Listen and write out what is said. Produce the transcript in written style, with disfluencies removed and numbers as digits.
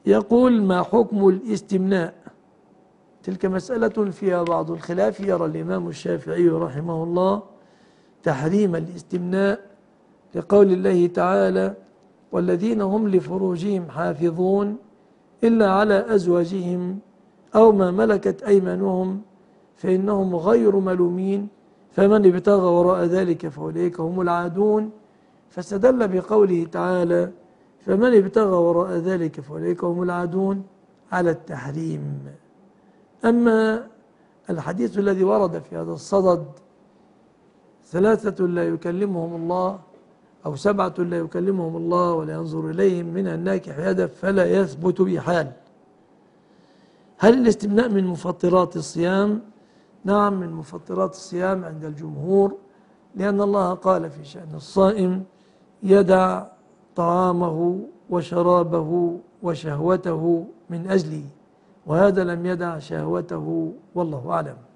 يقول: ما حكم الاستمناء؟ تلك مسألة فيها بعض الخلاف. يرى الإمام الشافعي رحمه الله تحريم الاستمناء لقول الله تعالى: والذين هم لفروجهم حافظون إلا على أزواجهم أو ما ملكت أيمانهم فإنهم غير ملومين فمن ابتغى وراء ذلك فأولئك هم العادون. فاستدل بقوله تعالى: فمن ابتغى وراء ذلك فأولئك هم العادون على التحريم. أما الحديث الذي ورد في هذا الصدد: 3 لا يكلمهم الله، أو 7 لا يكلمهم الله ولا ينظر إليهم من الناكح يده، فلا يثبت بحال. هل الاستمناء من مفطرات الصيام؟ نعم، من مفطرات الصيام عند الجمهور، لأن الله قال في شأن الصائم: يدع طعامه وشرابه وشهوته من أجلي، وهذا لم يدع شهوته، والله أعلم.